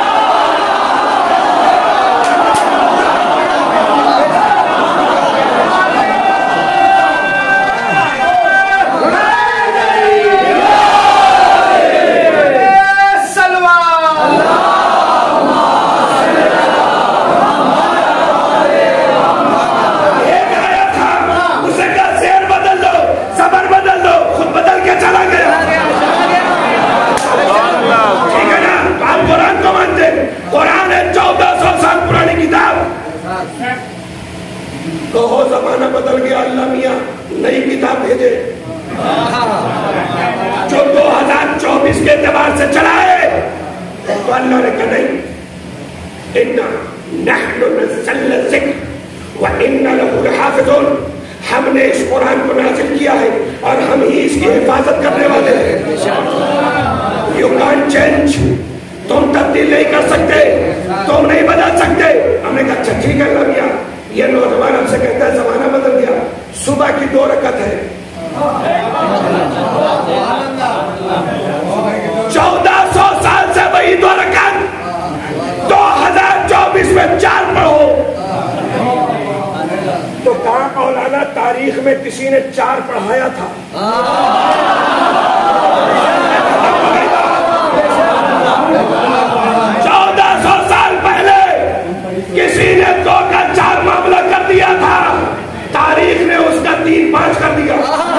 قرآن ہے 1400 سال پرانی کتاب. کہو زمانہ بدل گیا, اللہ میاں نئی کتاب بھیجے جو 2024 کے اعتبار سے چلائے. تو اللہ نے کہا نہیں, اِنَّا نَحْنُ نَزَّلْنَا الذِّكْرَ وَإِنَّا لَهُ لَحَافِظُونَ. ہم نے اس قرآن کو نازل کیا ہے اور ہم ہی اس کی حفاظت کرنے والے ہیں. You can't change. تم تبدیل نہیں کر سکتے, تم نہیں بدل سکتے. ہم نے کہا اچھا ٹھیک ہے اللہ میاں. یہ نوجوان ہم سے کہتا ہے زمانہ بدل گیا. صبح کی 2 رکعت ہے. 1400 سال سے وہی 2 رکعت. 2024 میں 4 پڑھو. تو کہاں مولانا تاریخ میں کسی نے 4 پڑھایا تھا؟ 1400 سال پہلے کسی نے 2 کا 4 معاملہ کر دیا تھا. تاریخ نے اس کا 3-5 کر دیا.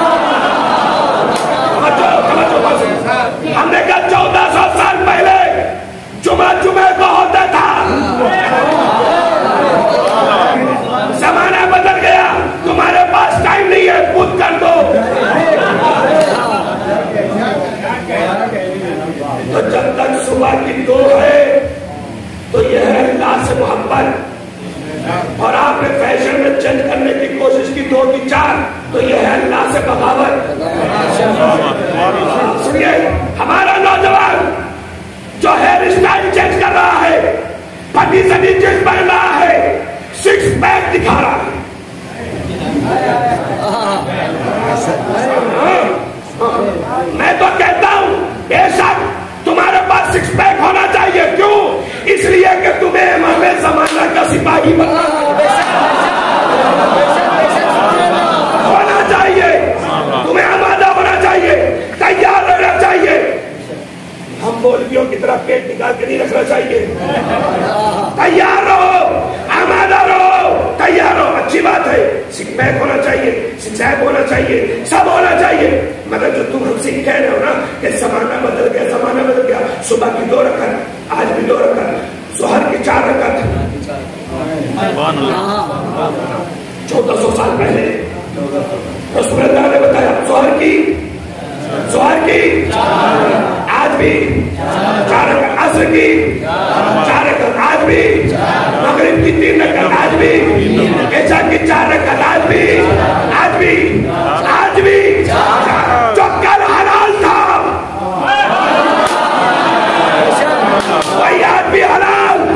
ہم نے کہا 1400 سال پہلے جمعہ کو ہوتا تھا. زمانہ بدل گیا. تمہارے پاس ٹائم نہیں ہے, خود کر دو. تو جب تک صبح کی 2 ہے تو یہ ہے اللہ سے محبت. اور آپ نے فیشن میں چینج کرنے کی کوشش کی 2 کی 4 تو یہ ہے اللہ سے بغاوت. سنیے, ہمارا نوجوان جو ہیئر اسٹائل چینج کر رہا ہے, پھٹی سٹی چیز پہن رہا ہے, 6 پیک دکھا رہا ہے. میں تو کہتا ہوں بے شک تمہارے پاس 6 پیک ہونا چاہیے. کیوں؟ اس لیے کہ تمہیں امام زمانہ کا سپاہی بننا ہونا چاہیے. تمہیں آمادہ ہونا چاہیے, تیار رہنا چاہیے. ہم مولویوں کی طرح پیٹ نکال کے نہیں رکھنا چاہیے. تیار رہو, آمادہ رہو, تیار رہو. اچھی بات ہے, 6 پیک ہونا چاہیے, 6 ایپ ہونا چاہیے, سب ہونا چاہیے. مگر جو تم ہم سے کہہ رہے ہو نا کہ زمانہ بدل گیا, زمانہ بدل گیا. صبح کی 2 رکعت, آج بھی 2 رکعت, ظہر کی 4 رکعت. 1400 سال پہلے رسول اللہ نے بتایا ظہر کی آج بھی 4 رکعت, عصر کی 4 رکعت آج بھی, مغرب کی 3 رکعت آج بھی, عشاء کی 4 رکعت آج بھی. جو کل حلال تھا وہی آج بھی حلال.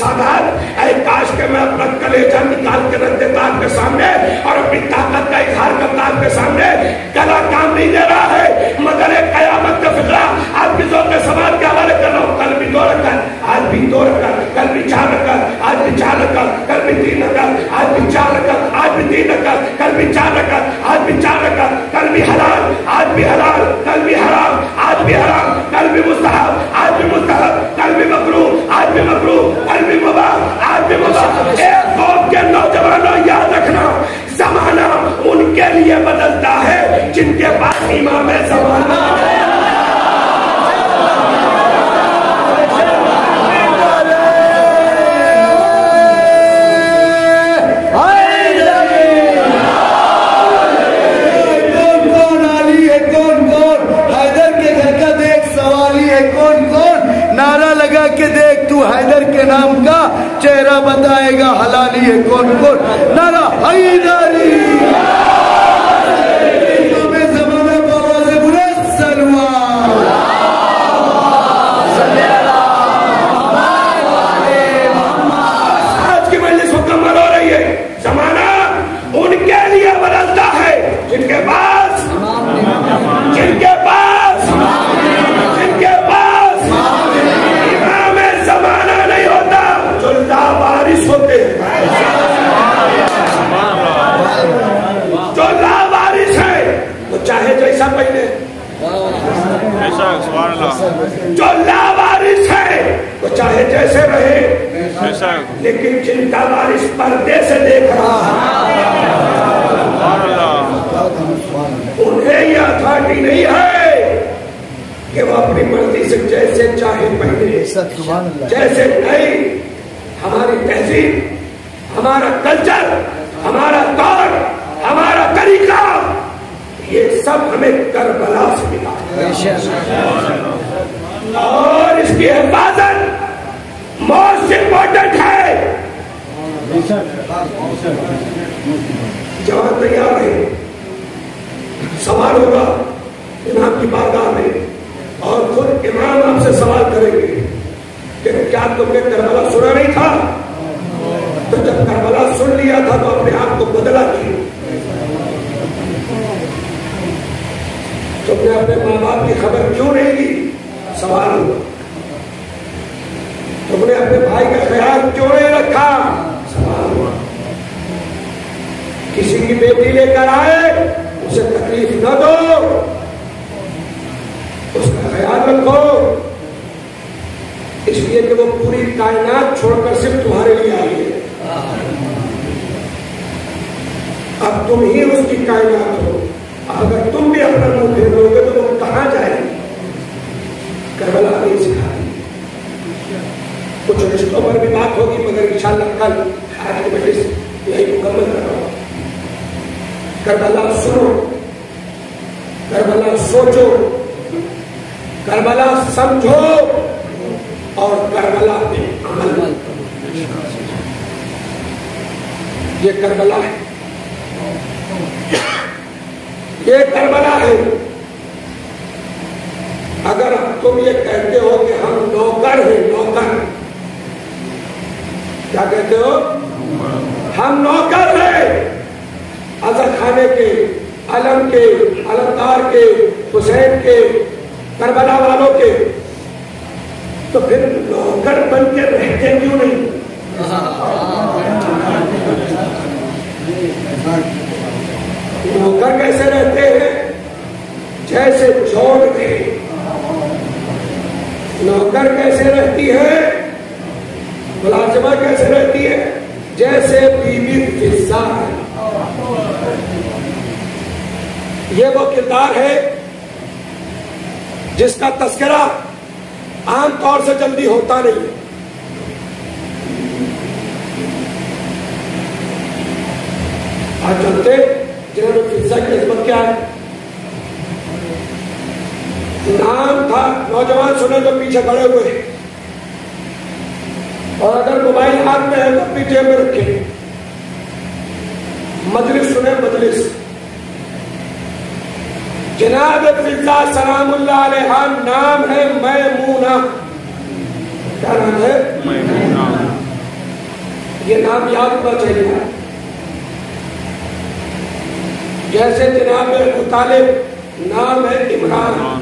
وفادار، اے کاش کہ میں اپنا کلیجہ نکال کے رکھ دیتا آپ کے سامنے اور اپنی طاقت کا اظہار کرتا آپ کے سامنے. گلا کام نہیں دے رہا ہے، مگر ایک قیامت کا فکرہ آپ کی ذوق سماعت کے حوالے کر رہا ہوں. کل بھی 2 رکعت، آج بھی 2 رکعت، کل بھی 4 رکعت، آج بھی 4 رکعت، کل بھی 3 رکعت، آج بھی 4 رکعت، آج بھی 3 رکعت، کل بھی 4 رکعت، آج بھی 4 رکعت، کل بھی حلال، آج بھی حلال، کل بھی حرام، آج بھی حرام، کل بھی مستحب، آج بھی مستحب، کل بھی مکروہ، آج بھی مکروہ، کل بھی مباح، آج بھی مباح. ایک قوم کے نوجوانوں یاد رکھنا، زمانہ ان کے لیے بدلتا ہے جن کے پاس امام زمانہ ہے. حیدر کے نام کا چہرہ بتائے گا، حلالی ہے کون کون. نعرہ حیدری، امام زمانہ بابا سے بولے سلوان. آج کی مجلس مکمل ہو رہی ہے. زمانہ ان کے لیے بدلتا ہے جن کے پاس زمانہ نہیں ہوتا، جو لاوارث ہوتے ہیں. جو لاوارث ہے وہ چاہے جیسا پہنے، جو لاوارث ہے وہ چاہے جیسے رہے، لیکن جن کا وارث پردے سے دیکھ رہا ہے انہیں یہ اتھارٹی نہیں ہے کہ وہ اپنی مرضی سے جیسے چاہے پہنے. جیسے نہیں، ہماری تہذیب، ہمارا کلچر، ہمارا دور، ہمارا طریقہ، یہ سب ہمیں کربلا سے ملا اور اس کی حفاظت موسٹ امپورٹنٹ ہے. جوان تیار ہے، سوال ہوگا امام کی بارگاہ میں اور خود امام آپ سے سوال کریں گے کہ کیا تم نے کربلا سنا نہیں تھا؟ تو جب کربلا سن لیا تھا تو اپنے آپ کو بدلا کیوں؟ تم نے اپنے ماں باپ کی خبر کیوں نہیں لی؟ سوال ہوا. تم نے اپنے بھائی کا خیال کیوں نہیں رکھا؟ سوال ہوا. کسی کی بیٹی لے کر آئے اسے تکلیف نہ دو، اس کا خیال رکھو، اس لیے کہ وہ پوری کائنات چھوڑ کر صرف تمہارے لیے آئی ہے. اب تم ہی اس کی کائنات ہو. اگر تم بھی اپنا منہ پھیر لو گے تو تم کہاں جائیں گے؟ کربلا نہیں سکھائی. کچھ رشتوں پر بھی بات ہوگی مگر انشاءاللہ کل آج کی مجلس یہی مکمل کر رہا ہوں. کربلا سنو، کربلا سوچو، کربلا سمجھو اور کربلا پہ عمل کرو. یہ کربلا ہے، یہ کربلا ہے. اگر تم یہ کہتے ہو کہ ہم نوکر ہیں، نوکر کیا کہتے ہو؟ ہم نوکر ہیں اظہر خانے کے، علم کے، علمدار کے، حسین کے، کربلا والوں کے، تو پھر نوکر بن کے رہتے کیوں نہیں؟ نوکر کیسے رہتے ہیں؟ جیسے چھوڑ کے. نوکر کیسے رہتی ہے؟ ملازمہ کیسے رہتی ہے؟ جیسے بیوی فضا ہے. یہ وہ کردار ہے جس کا تذکرہ عام طور سے جلدی ہوتا نہیں ہے. آج چلتے جنہوں نے فضا کی عظمت کیا ہے، نام تھا، نوجوان سنے تو پیچھے کھڑے ہوئے، اور اگر موبائل ہاتھ میں ہے تو اپنی جیب میں رکھے. مجلس سنے، مجلس جناب فضا سلام اللہ علیہ، نام ہے میمونہ. کیا نام ہے؟ یہ نام یاد ہونا چاہیے. جیسے جناب ابو طالب نام ہے عمران،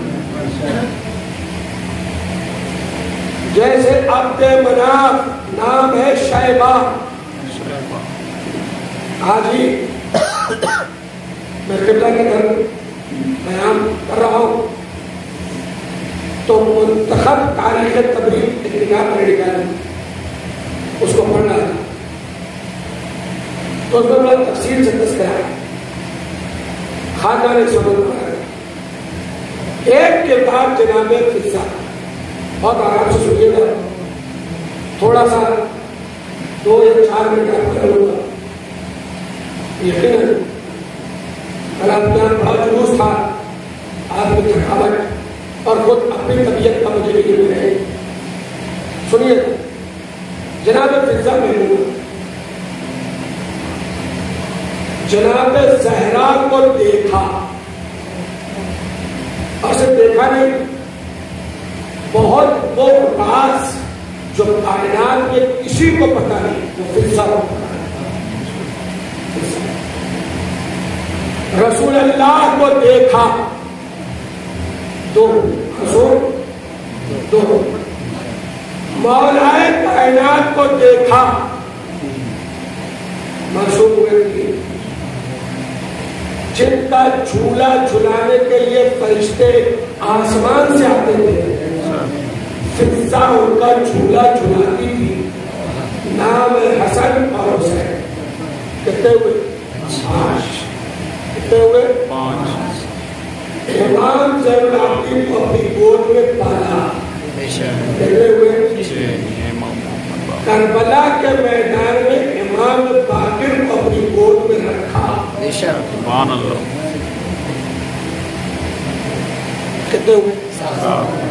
جیسے عبد مناف نام ہے شیبہ. حاجی میں قبلہ کے گھر بیان کر رہا ہوں تو منتخب تاریخ تبریز ایک نگاہ پر نکالا، اس کو پڑھنا ہے تو اس میں بڑا تفصیل سے تذکرہ ہے. خاندان سبب پڑھا ہے ایک کتاب جناب فضہ، بہت آرام سے سنیے گا، تھوڑا سا 2 یا 4 منٹ آپ کر لوں گا. یقیناً بڑا جلوس تھا، آپ کی تھکاوٹ اور خود اپنی طبیعت کا مجھے بھی رہے. سنیے جناب فضہ میں جناب زہرا کو دیکھا، اور صرف دیکھا نہیں، بہت وہ راز جو کائنات میں کسی کو پتہ نہیں وہ فضہ کو پتہ. رسول اللہ کو دیکھا، 2 حضور 2، مولا کائنات کو دیکھا، معصوم ہوئے تھے جن کا جھولا جھلانے کے لیے فرشتے آسمان سے آتے تھے، فضہ ان کا جھولا جھلاتی تھی. نام حسن اور حسین. کتنے ہوئے؟ 5. کتنے ہوئے؟ 5. امام زین العابدین کو اپنی گود میں پالا. کتنے ہوئے؟ کربلا کے میدان میں امام باقر کو اپنی گود میں رکھا. سبحان اللہ. کتنے ہوئے؟ 7.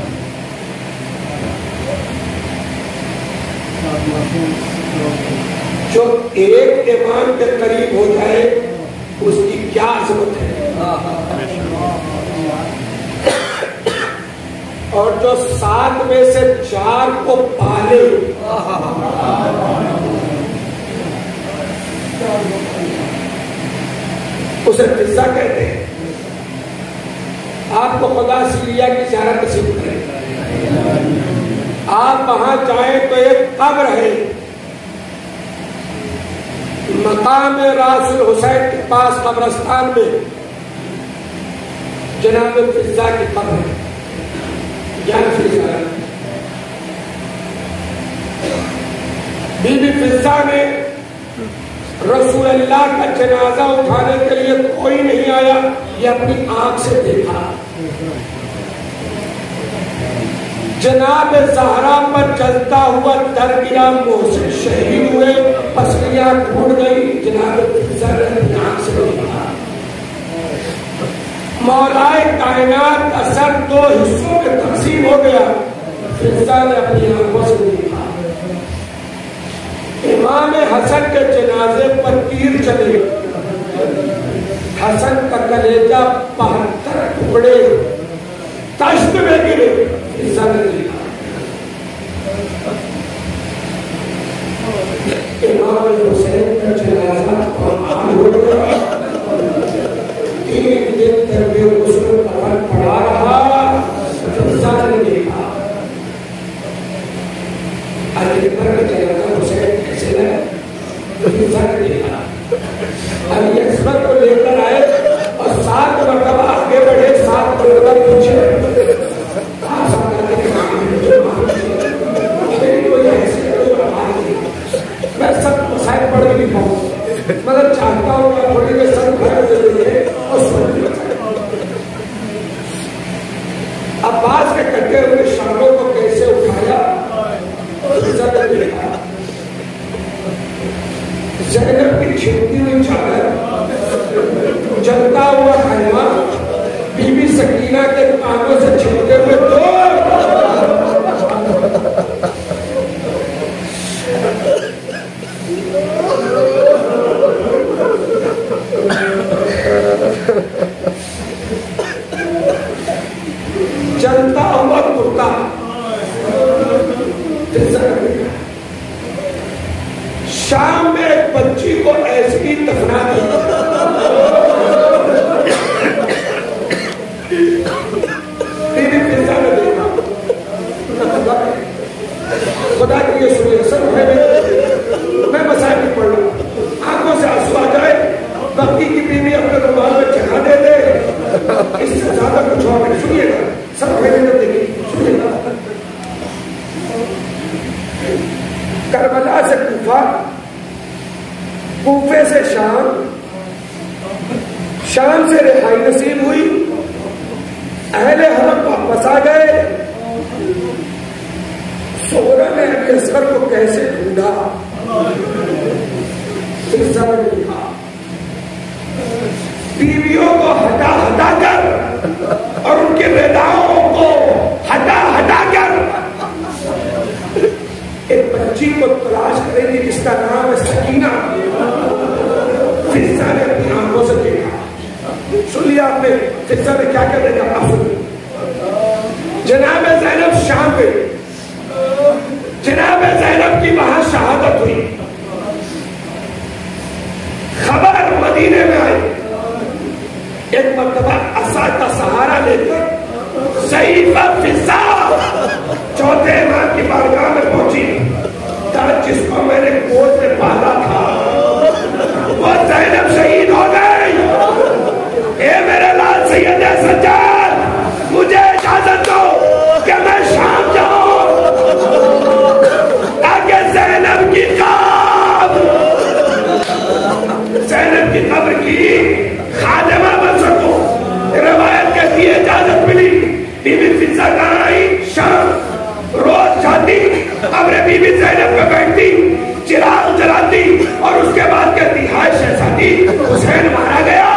جو ایک امام کے قریب ہو جائے اس کی کیا عظمت ہے، اور جو 7 میں سے 4 کو پالے اسے فضہ کہتے ہیں. آپ کو خدا سیریا کی زیارت نصیب کرے، آپ وہاں جائیں تو ایک قبر ہے مقام راس الحسین کے پاس قبرستان میں، جناب فضہ کی قبر ہے. بی بی فضہ نے رسول اللہ کا جنازہ اٹھانے کے لیے کوئی نہیں آیا، یہ اپنی آنکھ سے دیکھا. جناب زہرا پر چلتا ہوا در گرا، محسن شہید ہوئے، پسلیاں ٹوٹ گئی، جناب فضہ نے اپنی آنکھ سے دیکھا. مولائے کائنات کا سر 2 حصوں میں تقسیم ہو گیا، فضہ نے اپنی آنکھوں سے دیکھا. امام حسن کے جنازے پر تیر چلے، حسن کا کلیجہ 72 ٹکڑے تشت میں گرے، فضہ نے دیکھا. امام حسین کا جنازہ قربان ہو گیا، 3 دن تک وہ اس کو کفن پڑا رہا، فضہ نے دیکھا. علی اکبر کا جنازہ حسین کیسے لگا، فضہ نے دیکھا. علی اکبر کو لے کر آئے اور 7 مرتبہ آگے بڑھے، 7 مرتبہ پیچھے. شام میں ایک بچی کو ایسی ہی دفنا دیا. خدا کی یہ سنیے سب میں مسائل بھی پڑھ لوں, آنکھوں سے آنسو آ جائے, بقی کی بیوی اپنے رومال میں چڑھا دے دے, اس سے زیادہ کچھ اور نہیں. سنیے گا سب دیکھیے, سنیے گا. کربلا سے کوفہ, کوفے سے شام, شام سے رہائی نصیب ہوئی, اہل حرم واپس آ گئے. سورہ نے ابی اصغر کو کیسے ڈھونڈا, بیویوں کو ہٹا ہٹا کر اور ان کے رداؤں کو ہٹا ہٹا کر ایک بچی کو تلاش کریں گے جس کا نام ہے سکینہ. فضہ نے اپنی آنکھوں سے دیکھا. سن لیا آپ نے فضہ نے کیا کیا دیکھا, آپ سنیے. جناب زینب شام پہ, جناب زینب کی وہاں شہادت ہوئی. خبر مدینے میں آئی. ایک مرتبہ عصا کا سہارا لے کر صحیفہ فضہ چوتھے امام کی بارگاہ میں پہنچی. جس کو میں نے گود میں پالا تھا وہ زینب شہید ہو گئی. اے میرے لال سید سجاد, مجھے اجازت دو کہ میں شام جاؤں تاکہ زینب کی قبر کی خادمہ بن سکوں. روایت کہتی ہے اجازت ملی. بی بی فضہ کہاں آئی, شام. روز جاتی, قبر بی بی زینب پہ بیٹھتی, چراغ جلاتی اور اس کے بعد کہتی ہائے شہزادی حسین مارا گیا,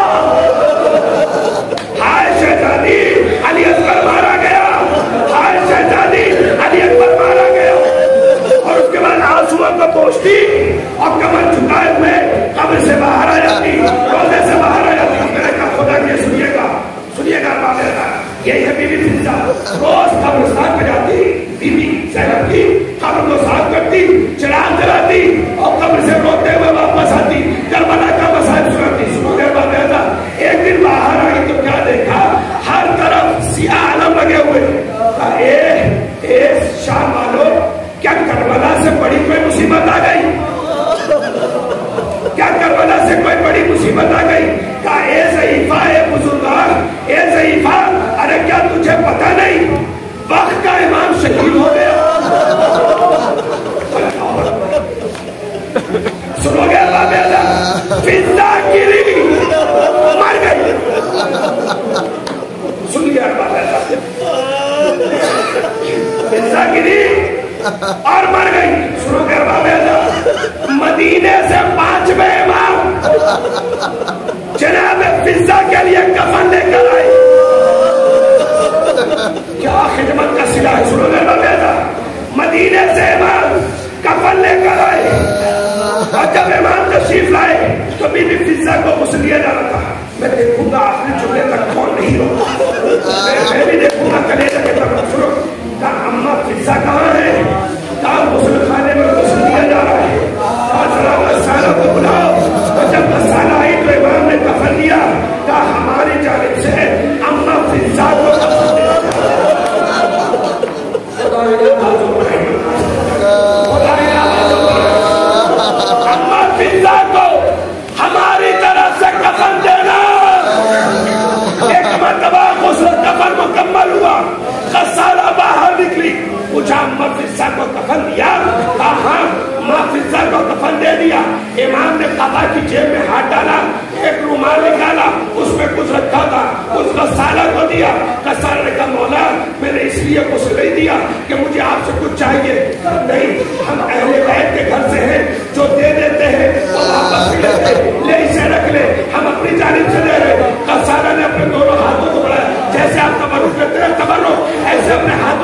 ہائے شہزادی علی اکبر مارا گیا, ہائے شہزادی علی اکبر مارا گیا. اور اس کے بعد آنسوؤں کو پوچھتی اور کمر جھکائے ہوئے قبر سے باہر آ جاتی, روزے سے باہر آ جاتی. میں نے کہا خدا کی سنیے گا یہی ہے بی بی فضہ. روز قبرستان پہ جاتی, بی بی زینب کی قبر کو صاف کرتی, چراغ جلاتی اور قبر سے روتے ہوئے واپس آتی, کربلا کا مسائل سناتی. سنو دیر بعد ایسا ایک دن باہر آئی تو کیا دیکھا, ہر طرف سیاہ علم لگے ہوئے. اے شام والوں, کیا کربلا سے بڑی کوئی مصیبت آ گئی, کیا کربلا سے کوئی بڑی مصیبت آ گئی. کہا اے ضعیفہ, اے بزرگار, اے ضعیفہ, ارے کیا تجھے پتہ نہیں وقت کا امام شہید ہو گیا. سنو گے فضہ گری مر گئی. سن لیا فضہ گری اور مر گئی. سنو گے مدینے سے 5ویں امام جناب فضہ کے لیے کفن لے کر آئے. کیا خدمت کا صلہ ہے. سنو گے مدینے سے امام کفن لے کر آئے اور جب امام تشریف لائے تو بی بی فضہ کو غسل دیا جا رہا تھا. میں دیکھوں گا آخری جملے تک کون نہیں ہوگا, میں بھی دیکھوں گا کلیجہ کے طرف. سنو, کہا اماں فضہ کہاں ہے, کہا غسل خانے میں غسل دیا جا رہا ہے. ذرا غسالہ کو بلاؤ. اور جب غسالہ آئی تو امام نے کفن دیا. کہا ہماری جانب سے اماں فضہ کو کفن دیا. اماں فضہ کو ہماری طرف سے کفن دینا. ایک مرتبہ غسل کفن مکمل ہوا, غسالہ باہر نکلی, پوچھا اماں فضہ کو کفن دیا. ہاں اماں فضہ کو کفن دے دیا. امام نے قبا کی جیب میں ہاتھ ڈالا, ایک رومال نکالا, اس میں کچھ رکھا تھا, اس غسالہ کو دیا. غسالہ نے کہا مولا میں نے اس لیے غسل نہیں دیا کہ مجھے آپ سے کچھ چاہیے نہیں, ہم اہل بیت کے گھر سے ہیں, جو دے دیتے ہیں وہ واپس بھی لیتے ہیں, لے اسے رکھ لے, ہم اپنی جانب سے دے رہے. غسالہ نے اپنے دونوں ہاتھوں کو بڑھایا, جیسے آپ تبرک کرتے ہیں تبرک, ایسے اپنے ہاتھ